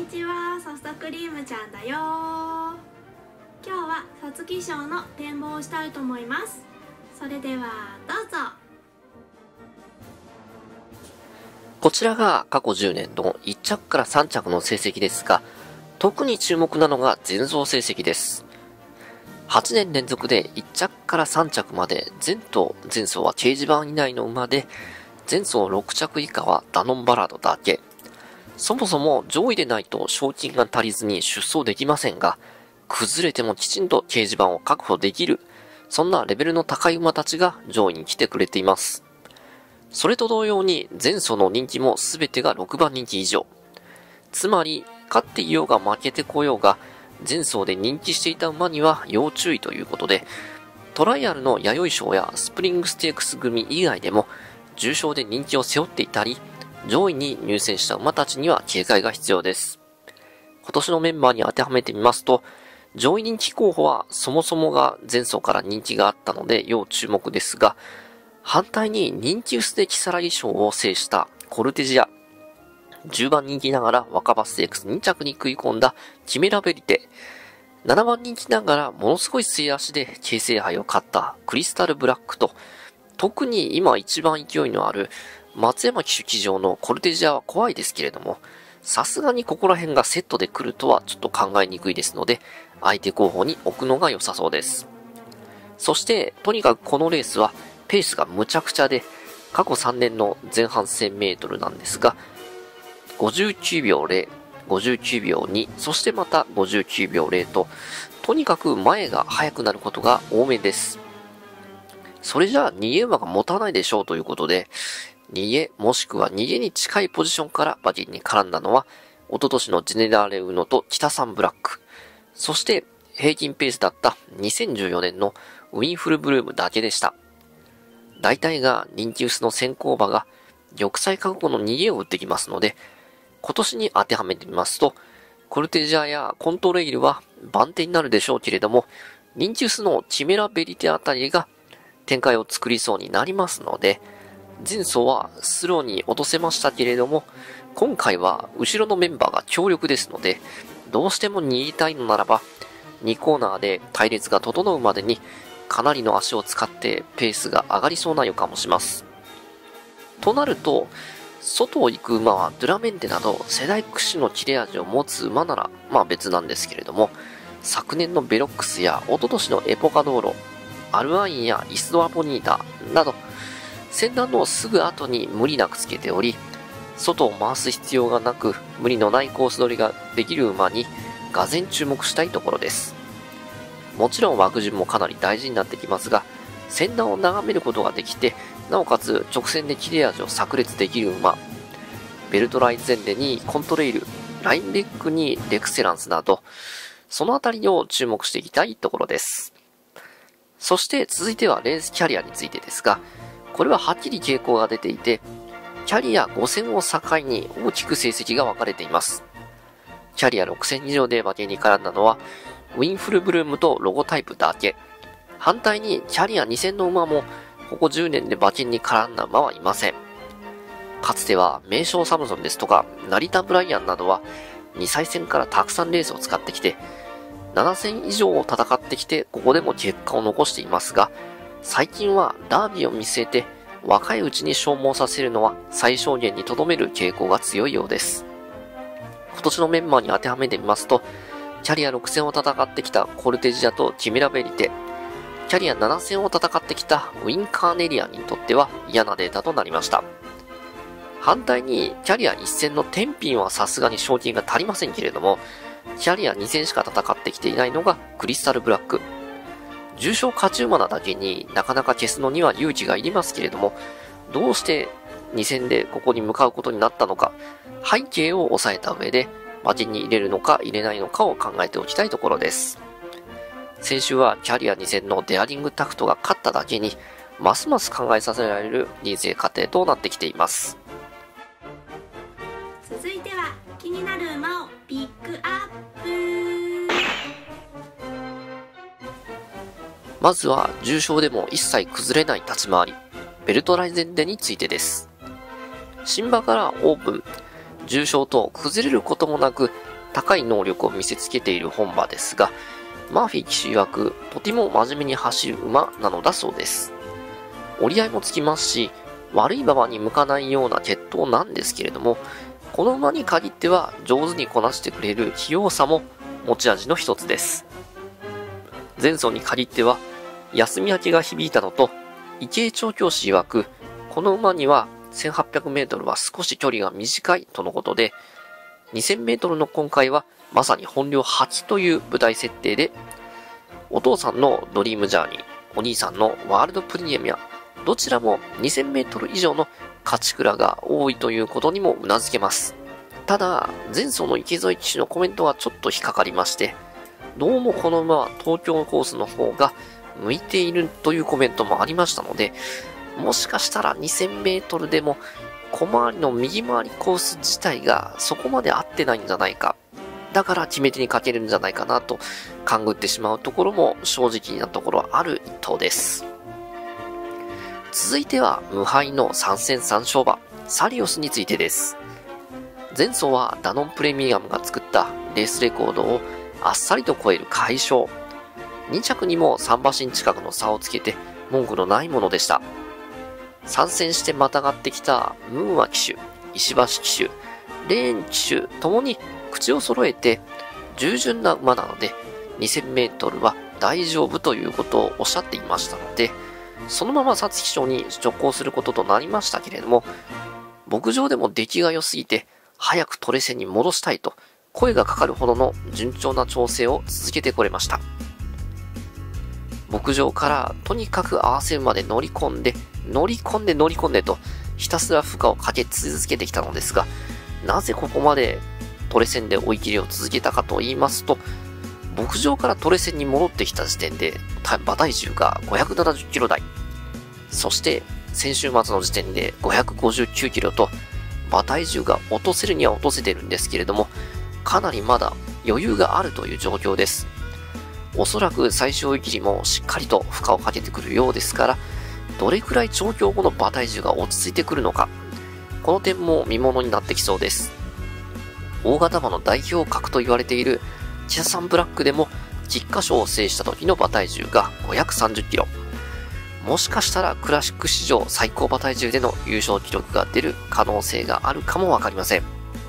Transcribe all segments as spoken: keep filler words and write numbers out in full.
にちは、ソフトクリームちゃんだよ。今日は皐月賞の展望をしたいと思います。それではどうぞ。 こちらが過去じゅうねんのいっ着からさん着の成績ですが、特に注目なのが前走成績です。はちねん連続でいっ着からさん着まで前頭前走は掲示板以内の馬で、前走ろく着以下はダノンバラードだけ。そもそも上位でないと賞金が足りずに出走できませんが、崩れてもきちんと掲示板を確保できる、そんなレベルの高い馬たちが上位に来てくれています。それと同様に前走の人気も全てがろくばん人気以上。つまり、勝っていようが負けてこようが、前走で人気していた馬には要注意ということで、トライアルの弥生賞やスプリングステークス組以外でも、重賞で人気を背負っていたり、上位に入選した馬たちには警戒が必要です。今年のメンバーに当てはめてみますと、上位人気候補はそもそもが前走から人気があったので要注目ですが、反対に人気薄でキサラギ賞を制したコルテジア、じゅうばん人気ながら若葉ステークスに着に食い込んだキメラベリテ、ななばん人気ながらものすごい末足で京成杯を勝ったクリスタルブラックと、特に今一番勢いのある松山騎手騎乗のコルテジアは怖いですけれども、さすがにここら辺がセットで来るとはちょっと考えにくいですので、相手候補に置くのが良さそうです。そして、とにかくこのレースはペースがむちゃくちゃで、過去さんねんの前半せんメートルなんですが、ごじゅうきゅうびょうゼロ、ごじゅうきゅうびょうに、そしてまたごじゅうきゅうびょうゼロと、とにかく前が速くなることが多めです。それじゃあ逃げ馬が持たないでしょうということで、逃げもしくは逃げに近いポジションから馬券に絡んだのは、一昨年のジェネラーレウノと北サンブラック、そして平均ペースだったにせんじゅうよねんのウィンフルブルームだけでした。大体が人気薄の先行馬が玉砕覚悟の逃げを打ってきますので、今年に当てはめてみますと、コルテジアやコントレイルは番手になるでしょうけれども、人気薄のキメラベリテあたりが展開を作りそうになりますので、前走はスローに落とせましたけれども、今回は後ろのメンバーが強力ですので、どうしても逃げたいのならば、にコーナーで隊列が整うまでにかなりの足を使ってペースが上がりそうな予感もします。となると、外を行く馬はドゥラメンテなど世代屈指の切れ味を持つ馬ならまあ別なんですけれども、昨年のベロックスや一昨年のエポカドーロ、アルアインやイスドアボニータなど、先団のすぐ後に無理なくつけており、外を回す必要がなく無理のないコース取りができる馬にがぜん注目したいところです。もちろん枠順もかなり大事になってきますが、先団を眺めることができて、なおかつ直線で切れ味を炸裂できる馬、ベルトライゼンデにコントレイル、ラインレックにレクセランスなど、そのあたりを注目していきたいところです。そして続いてはレースキャリアについてですが、これははっきり傾向が出ていて、キャリアごせんを境に大きく成績が分かれています。キャリアろくせん以上で馬券に絡んだのは、ウィンフルブルームとロゴタイプだけ。反対にキャリアにせんの馬も、ここじゅうねんで馬券に絡んだ馬はいません。かつては名将サムソンですとか、成田ブライアンなどは、にさい戦からたくさんレースを使ってきて、ななせん以上を戦ってきて、ここでも結果を残していますが、最近はダービーを見据えて、若いうちに消耗させるのは最小限にとどめる傾向が強いようです。今年のメンバーに当てはめてみますと、キャリアろくせんを戦ってきたコルテジアとキメラベリテ、キャリアななせんを戦ってきたウィンカーネリアンにとっては嫌なデータとなりました。反対にキャリアいっせんのテンピンはさすがに賞金が足りませんけれども、キャリアにせんしか戦ってきていないのがクリスタルブラック。重賞勝ち馬なだけになかなか消すのには勇気がいりますけれども、どうしてに戦でここに向かうことになったのか、背景を押さえた上で馬券に入れるのか入れないのかを考えておきたいところです。先週はキャリアに戦のデアリングタクトが勝っただけに、ますます考えさせられる人生過程となってきています。 続いては気になる馬をピックアップ。 まずは重賞でも一切崩れない立ち回り、ベルトライゼンデについてです。新馬からオープン、重賞と崩れることもなく高い能力を見せつけている本馬ですが、マーフィー騎手曰く、とても真面目に走る馬なのだそうです。折り合いもつきますし、悪い馬場に向かないような血統なんですけれども、この馬に限っては上手にこなしてくれる器用さも持ち味の一つです。前走に限っては、休み明けが響いたのと、池江調教師曰く、この馬にはせんはっぴゃくメートルは少し距離が短いとのことで、にせんメートルの今回はまさに本領発揮という舞台設定で、お父さんのドリームジャーニー、お兄さんのワールドプレミア、どちらもにせんメートル以上の勝ち倉が多いということにも頷けます。ただ、前走の池添騎手のコメントはちょっと引っかかりまして、どうもこの馬は東京コースの方が向いているというコメントもありましたので、もしかしたらにせんメートルでも小回りの右回りコース自体がそこまで合ってないんじゃないか。だから決め手にかけるんじゃないかなと勘ぐってしまうところも正直なところはある一頭です。続いては無敗のさん戦さん勝馬、サリオスについてです。前走はダノンプレミアムが作ったレースレコードをあっさりと超える快勝。に着にもさん馬身近くの差をつけて文句のないものでした。参戦してまたがってきたムーア騎手、石橋騎手、レーン騎手ともに口を揃えて従順な馬なのでにせんメートルは大丈夫ということをおっしゃっていましたので、そのまま皐月賞に直行することとなりましたけれども、牧場でも出来が良すぎて早くトレセンに戻したいと声がかかるほどの順調な調整を続けてこれました。牧場からとにかく合わせ馬で乗り込んで乗り込んで乗り込んでとひたすら負荷をかけ続けてきたのですが、なぜここまでトレセンで追い切りを続けたかと言いますと、牧場からトレセンに戻ってきた時点で馬体重がごひゃくななじゅっキロ台、そして先週末の時点でごひゃくごじゅうきゅうキロと馬体重が落とせるには落とせてるんですけれども、かなりまだ余裕があるという状況です。おそらく最終追い切りもしっかりと負荷をかけてくるようですから、どれくらい調教後の馬体重が落ち着いてくるのか、この点も見ものになってきそうです。大型馬の代表格と言われているチャサンブラックでも菊花賞を制した時の馬体重がごひゃくさんじゅっキロ。もしかしたらクラシック史上最高馬体重での優勝記録が出る可能性があるかもわかりません。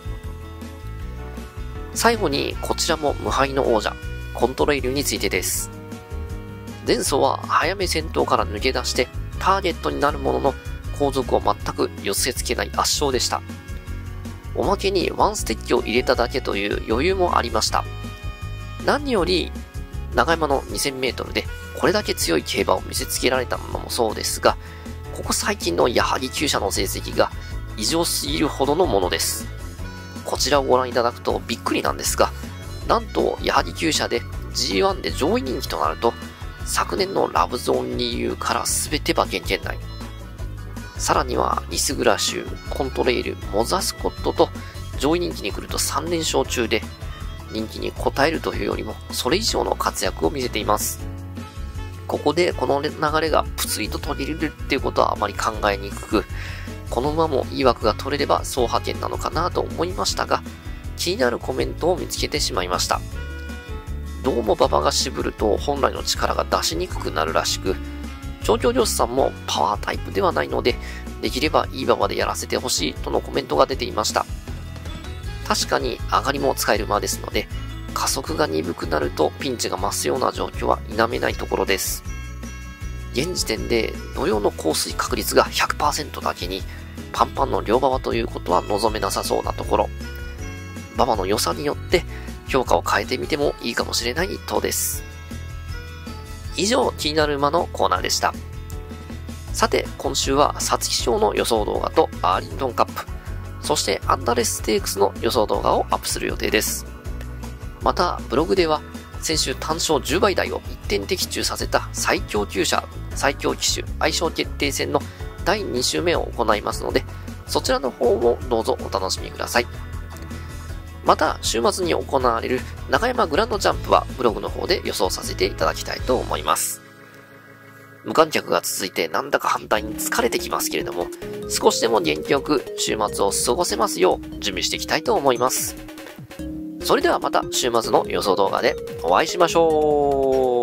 最後にこちらも無敗の王者、コントレイルについてです。前走は早め先頭から抜け出してターゲットになるものの後続を全く寄せ付けない圧勝でした。おまけにワンステッキを入れただけという余裕もありました。何より長山のにせんメートルでこれだけ強い競馬を見せつけられたのもそうですが、ここ最近の矢作厩舎の成績が異常すぎるほどのものです。こちらをご覧いただくとびっくりなんですが、なんと矢作厩舎で ジーワン で上位人気となると、昨年のラブゾーンにユーから全て馬券圏内。さらにはニスグラシュ、コントレイル、モザスコットと上位人気に来るとさん連勝中で、人気に応えるというよりもそれ以上の活躍を見せています。ここでこの流れがプツリと途切れるっていうことはあまり考えにくく、この馬もいい枠が取れれば総派遣なのかなと思いましたが、気になるコメントを見つけてしまいました。どうも馬場が渋ると本来の力が出しにくくなるらしく、調教漁師さんもパワータイプではないので、できればいい馬場でやらせてほしいとのコメントが出ていました。確かに上がりも使える馬ですので、加速が鈍くなるとピンチが増すような状況は否めないところです。現時点で土曜の降水確率が ひゃくパーセント だけにパンパンの両馬場ということは望めなさそうなところ、馬場の良さによって評価を変えてみてもいいかもしれない一頭です。以上、気になる馬のコーナーでした。さて、今週は皐月賞の予想動画とアーリントンカップ、そしてアンダレスステークスの予想動画をアップする予定です。また、ブログでは先週単勝じゅうばい台を一点的中させた最強厩舎、最強騎手相性決定戦のだいに週目を行いますので、そちらの方もどうぞお楽しみください。また、週末に行われる中山グランドジャンプはブログの方で予想させていただきたいと思います。無観客が続いてなんだか反対に疲れてきますけれども、少しでも元気よく週末を過ごせますよう準備していきたいと思います。 それではまた週末の予想動画でお会いしましょう。